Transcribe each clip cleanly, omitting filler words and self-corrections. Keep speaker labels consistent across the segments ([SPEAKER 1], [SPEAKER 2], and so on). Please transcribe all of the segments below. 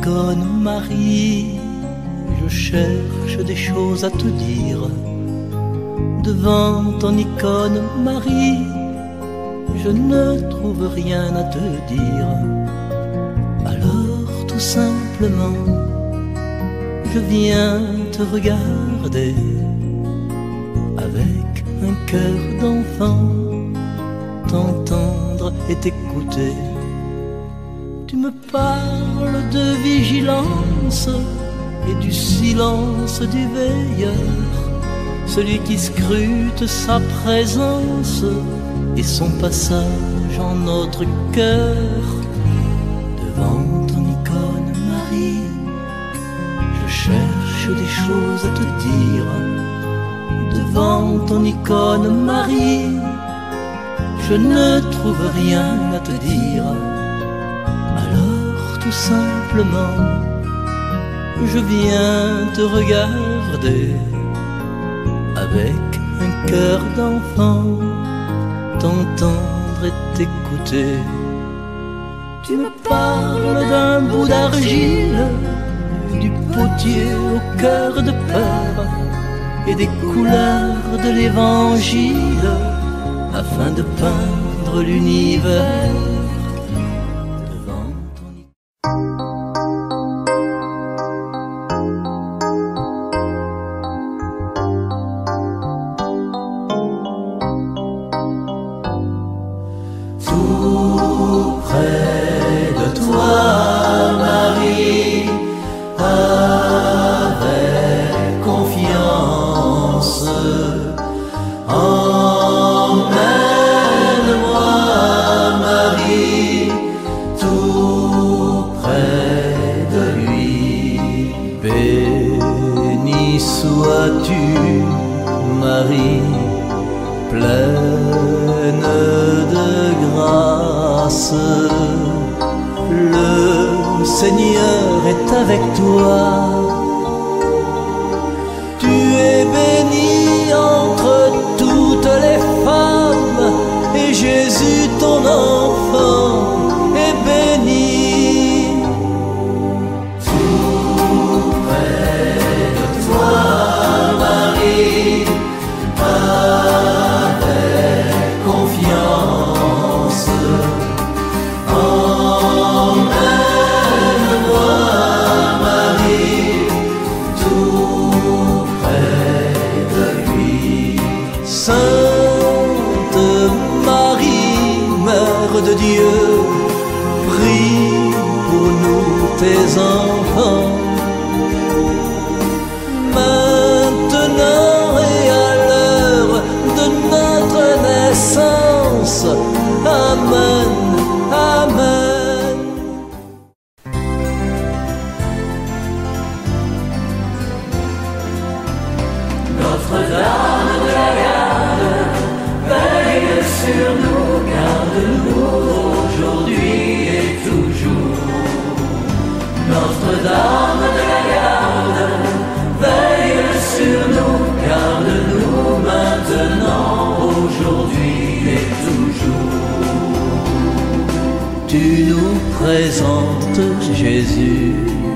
[SPEAKER 1] icône Marie, je cherche des choses à te dire. Devant ton icône Marie, je ne trouve rien à te dire. Alors tout simplement, je viens te regarder avec un cœur d'enfant, t'entendre et t'écouter. Tu me parles de vigilance et du silence du veilleur, celui qui scrute sa présence et son passage en notre cœur. Devant ton icône Marie, je cherche des choses à te dire. Devant ton icône Marie, je ne trouve rien à te dire. Alors tout simplement, je viens te regarder avec un cœur d'enfant, t'entendre et t'écouter. Tu me parles d'un bout d'argile, du potier au cœur de peur et des couleurs de l'évangile afin de peindre l'univers.
[SPEAKER 2] Tout près de toi, Marie, avec confiance, emmène-moi, Marie, tout près de lui. Béni sois-tu, Marie, pleine de grâce, le Seigneur est avec toi. Tu es bénie entre toutes les femmes, et Jésus ton enfant est béni. Tout près de toi, Marie, confiance, emmène-moi, Marie, tout près de lui. Sainte Marie, Mère de Dieu, prie pour nous tes enfants, maintenant et à l'heure de notre naissance. Amen, amen.
[SPEAKER 3] Notre-Dame de la Garde, veille sur nous, garde-nous aujourd'hui et toujours. Notre-Dame de la Garde, veille sur nous, garde-nous maintenant, aujourd'hui et toujours.
[SPEAKER 1] Tu nous présentes Jésus,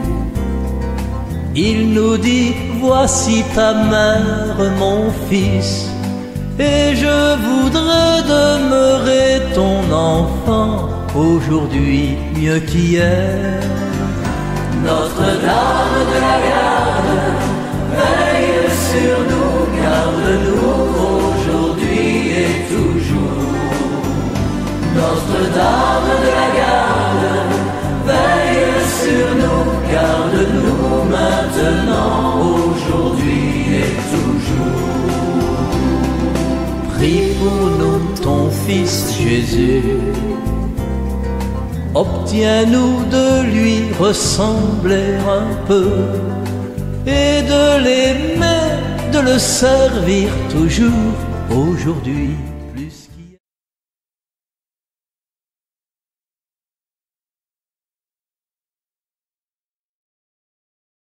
[SPEAKER 1] il nous dit: voici ta mère, mon fils, et je voudrais demeurer ton enfant aujourd'hui mieux qu'hier.
[SPEAKER 3] Notre-Dame de la Garde, veille sur nous, garde-nous aujourd'hui et toujours. Notre-Dame de la Garde, veille sur nous, garde-nous maintenant, aujourd'hui et toujours.
[SPEAKER 1] Prie pour nous, ton Fils Jésus, obtiens-nous de lui ressembler un peu, et de l'aimer, de le servir toujours, aujourd'hui